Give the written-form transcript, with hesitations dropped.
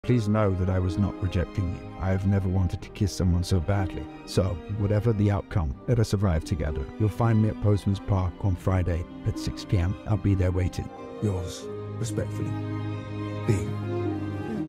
Please know that I was not rejecting you. I have never wanted to kiss someone so badly. So, whatever the outcome, let us arrive together. You'll find me at Postman's Park on Friday at 6 p.m. I'll be there waiting. Yours, respectfully, B.